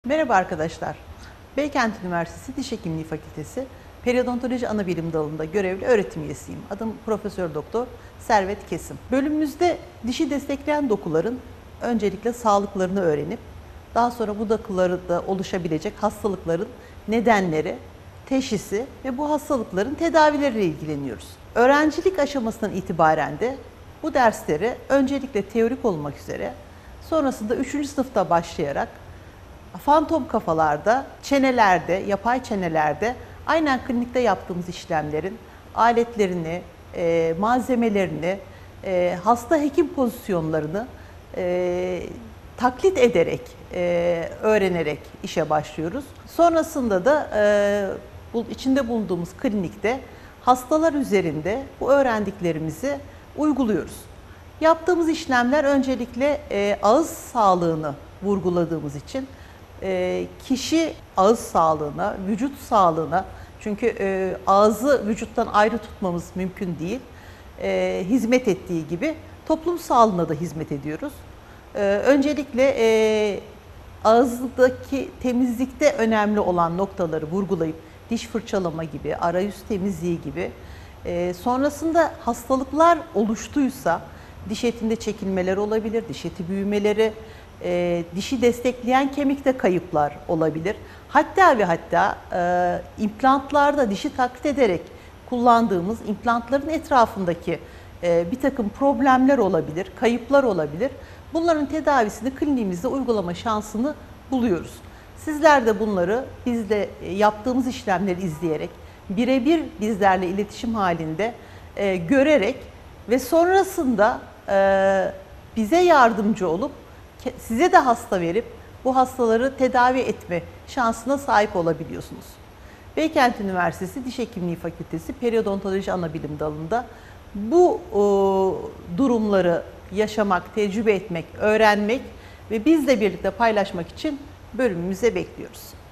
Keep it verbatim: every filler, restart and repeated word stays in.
Merhaba arkadaşlar. Beykent Üniversitesi Diş Hekimliği Fakültesi Periodontoloji Anabilim Dalı'nda görevli öğretim üyesiyim. Adım Profesör Doktor Servet Kesim. Bölümümüzde dişi destekleyen dokuların öncelikle sağlıklarını öğrenip daha sonra bu dokularda oluşabilecek hastalıkların nedenleri, teşhisi ve bu hastalıkların tedavileriyle ilgileniyoruz. Öğrencilik aşamasından itibaren de bu dersleri öncelikle teorik olmak üzere sonrasında üçüncü sınıfta başlayarak fantom kafalarda, çenelerde, yapay çenelerde aynen klinikte yaptığımız işlemlerin aletlerini, e, malzemelerini, e, hasta hekim pozisyonlarını e, taklit ederek, e, öğrenerek işe başlıyoruz. Sonrasında da e, bu, içinde bulunduğumuz klinikte hastalar üzerinde bu öğrendiklerimizi uyguluyoruz. Yaptığımız işlemler öncelikle e, ağız sağlığını vurguladığımız için kişi ağız sağlığına, vücut sağlığına, çünkü ağzı vücuttan ayrı tutmamız mümkün değil, hizmet ettiği gibi toplum sağlığına da hizmet ediyoruz. Öncelikle ağızdaki temizlikte önemli olan noktaları vurgulayıp diş fırçalama gibi, arayüz temizliği gibi, sonrasında hastalıklar oluştuysa diş etinde çekilmeler olabilir, diş eti büyümeleri, E, dişi destekleyen kemikte kayıplar olabilir. Hatta ve hatta e, implantlarda dişi taklit ederek kullandığımız implantların etrafındaki e, bir takım problemler olabilir, kayıplar olabilir. Bunların tedavisini kliniğimizde uygulama şansını buluyoruz. Sizler de bunları bizle yaptığımız işlemleri izleyerek, birebir bizlerle iletişim halinde e, görerek ve sonrasında e, bize yardımcı olup size de hasta verip bu hastaları tedavi etme şansına sahip olabiliyorsunuz. Beykent Üniversitesi Diş Hekimliği Fakültesi Periodontoloji Anabilim Dalı'nda bu o, durumları yaşamak, tecrübe etmek, öğrenmek ve bizle birlikte paylaşmak için bölümümüze bekliyoruz.